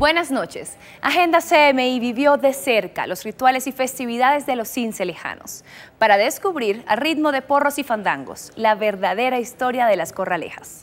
Buenas noches. Agenda CMI vivió de cerca los rituales y festividades de los cincelejanos para descubrir, a ritmo de porros y fandangos, la verdadera historia de las corralejas.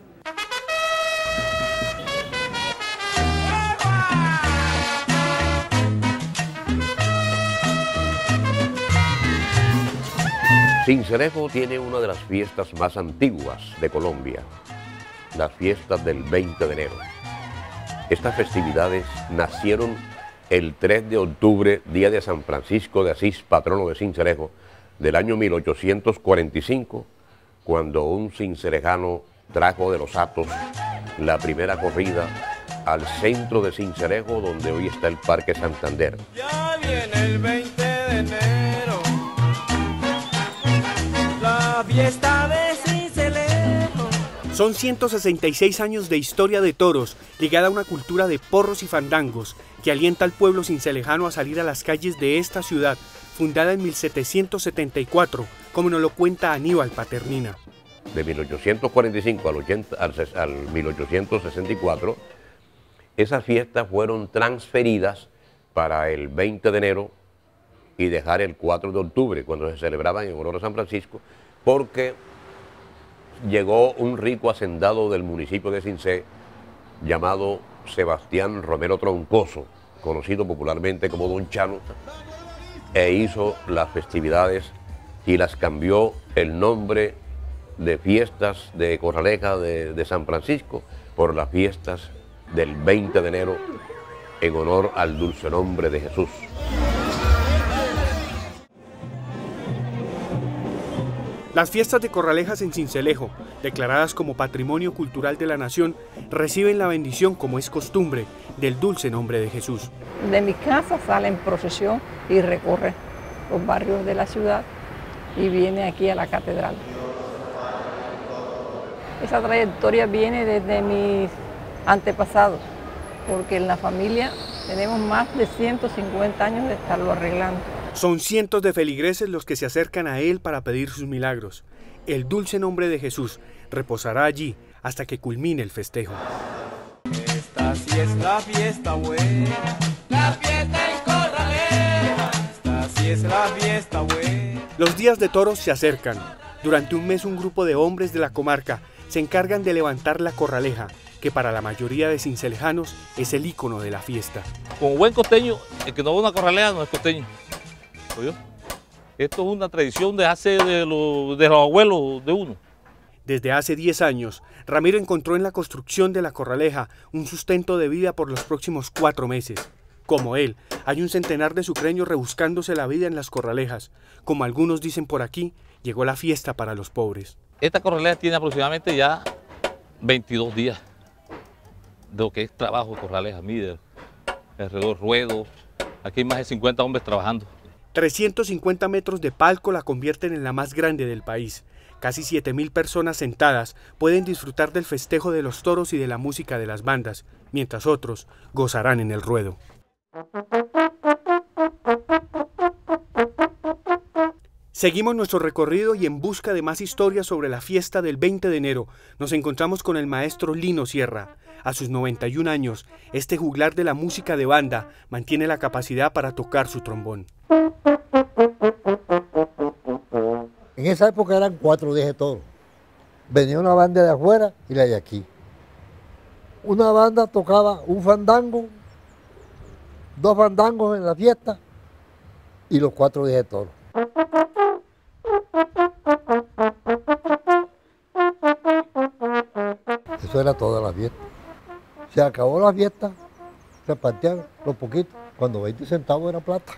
Cincelejo tiene una de las fiestas más antiguas de Colombia, las fiestas del 20 de enero. Estas festividades nacieron el 3 de octubre, día de San Francisco de Asís, patrono de Cincelejo, del año 1845, cuando un cincelejano trajo de los Hatos la primera corrida al centro de Cincelejo, donde hoy está el Parque Santander. Ya viene el 20 de enero, la fiesta de Cincelejo. Son 166 años de historia de toros, ligada a una cultura de porros y fandangos, que alienta al pueblo cincelejano a salir a las calles de esta ciudad, fundada en 1774, como nos lo cuenta Aníbal Paternina. De 1845 al 1864, esas fiestas fueron transferidas para el 20 de enero y dejar el 4 de octubre, cuando se celebraban en honor a San Francisco, porque llegó un rico hacendado del municipio de Cincé llamado Sebastián Romero Troncoso, conocido popularmente como Don Chano, e hizo las festividades y las cambió el nombre de fiestas de Corraleja de San Francisco por las fiestas del 20 de enero en honor al dulce nombre de Jesús. Las fiestas de Corralejas en Cincelejo, declaradas como Patrimonio Cultural de la Nación, reciben la bendición, como es costumbre, del dulce nombre de Jesús. De mi casa sale en procesión y recorre los barrios de la ciudad y viene aquí a la catedral. Esa trayectoria viene desde mis antepasados, porque en la familia tenemos más de 150 años de estarlo arreglando. Son cientos de feligreses los que se acercan a él para pedir sus milagros. El dulce nombre de Jesús reposará allí hasta que culmine el festejo. Esta sí es la fiesta buena, la fiesta en Corraleja. Esta sí es la fiesta buena. Los días de toros se acercan. Durante un mes un grupo de hombres de la comarca se encargan de levantar la corraleja, que para la mayoría de cincelejanos es el ícono de la fiesta. Como buen costeño, el que no va a una corraleja no es costeño. ¿Oyó? Esto es una tradición de los abuelos de uno. Desde hace 10 años, Ramiro encontró en la construcción de la corraleja un sustento de vida por los próximos 4 meses. Como él, hay un centenar de sucreños rebuscándose la vida en las corralejas. Como algunos dicen por aquí, llegó la fiesta para los pobres. Esta corraleja tiene aproximadamente ya 22 días de lo que es trabajo de corraleja. Mide, alrededor ruedo, aquí hay más de 50 hombres trabajando. 350 metros de palco la convierten en la más grande del país. Casi 7.000 personas sentadas pueden disfrutar del festejo de los toros y de la música de las bandas, mientras otros gozarán en el ruedo. Seguimos nuestro recorrido y en busca de más historias sobre la fiesta del 20 de enero, nos encontramos con el maestro Lino Sierra. A sus 91 años, este juglar de la música de banda mantiene la capacidad para tocar su trombón. En esa época eran 4 días de toros. Venía una banda de afuera y la de aquí. Una banda tocaba un fandango, 2 fandangos en la fiesta y los 4 días de toros. Eso era toda la fiesta. Se acabó la fiesta, se partían los poquitos, cuando 20 centavos era plata.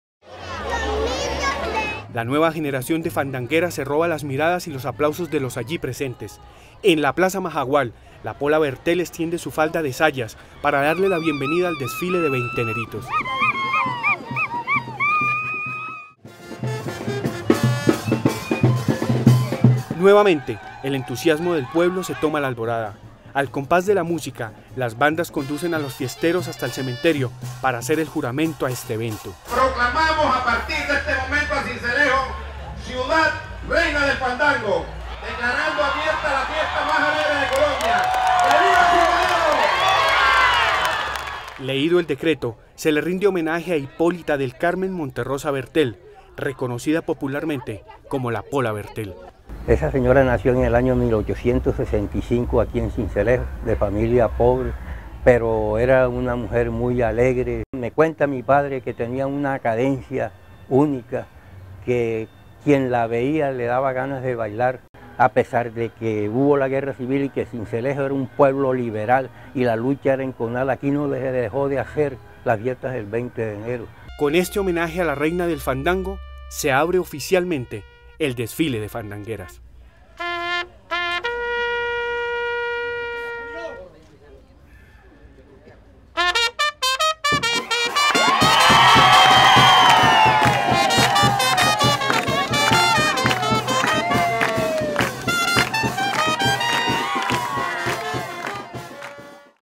La nueva generación de fandangueras se roba las miradas y los aplausos de los allí presentes. En la Plaza Majagual, la Pola Bertel extiende su falda de sayas para darle la bienvenida al desfile de veinteneritos. Nuevamente, el entusiasmo del pueblo se toma la alborada. Al compás de la música, las bandas conducen a los fiesteros hasta el cementerio para hacer el juramento a este evento. Proclamamos a partir de este momento a Cincelejo, ciudad reina del fandango, declarando abierta la fiesta más alegre de Colombia. ¡Que viva Cincelejo! Leído el decreto, se le rinde homenaje a Hipólita del Carmen Monterrosa Bertel, reconocida popularmente como la Pola Bertel. Esa señora nació en el año 1865 aquí en Sincelejo, de familia pobre, pero era una mujer muy alegre. Me cuenta mi padre que tenía una cadencia única, que quien la veía le daba ganas de bailar, a pesar de que hubo la guerra civil y que Sincelejo era un pueblo liberal y la lucha era enconada. Aquí no se dejó de hacer las fiestas del 20 de enero. Con este homenaje a la reina del fandango, se abre oficialmente el desfile de fandangueras.